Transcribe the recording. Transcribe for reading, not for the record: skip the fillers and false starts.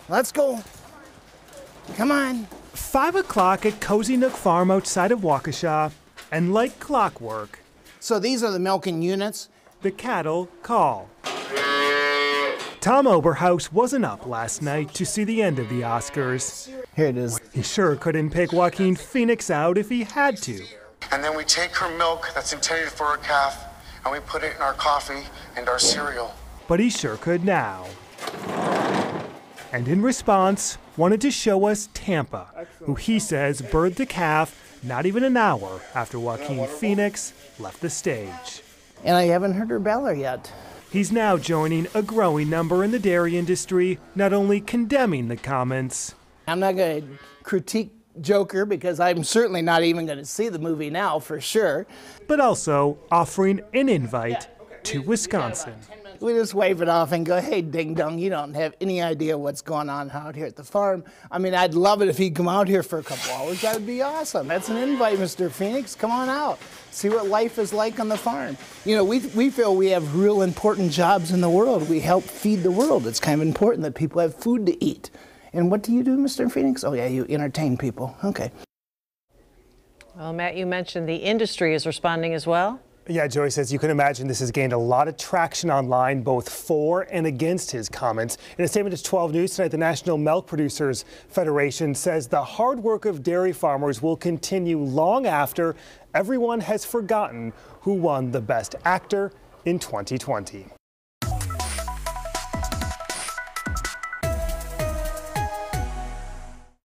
Let's go. Come on. 5 o'clock at Cozy Nook Farm outside of Waukesha, and like clockwork, So these are the milking units. the cattle call. Tom Oberhaus wasn't up last night to see the end of the Oscars. Here it is. He sure couldn't pick Joaquin Phoenix out if he had to. And then we take her milk that's intended for a calf and we put it in our coffee and our cereal. But he sure could now. And in response, wanted to show us Tampa, who he says birthed the calf not even an hour after Joaquin Phoenix left the stage. And I haven't heard her beller yet. He's now joining a growing number in the dairy industry, not only condemning the comments. I'm not going to critique Joker because I'm certainly not even going to see the movie now for sure. But also offering an invite to Wisconsin. We just wave it off and go, hey, ding dong, you don't have any idea what's going on out here at the farm. I mean, I'd love it if he'd come out here for a couple hours. That would be awesome. That's an invite, Mr. Phoenix. Come on out. See what life is like on the farm. You know, we feel we have real important jobs in the world. We help feed the world. It's kind of important that people have food to eat. And what do you do, Mr. Phoenix? Oh, yeah, you entertain people. Okay. Well, Matt, you mentioned the industry is responding as well. Yeah, Joey says you can imagine this has gained a lot of traction online, both for and against his comments. In a statement to 12 News tonight, the National Milk Producers Federation says the hard work of dairy farmers will continue long after everyone has forgotten who won the Best Actor in 2020.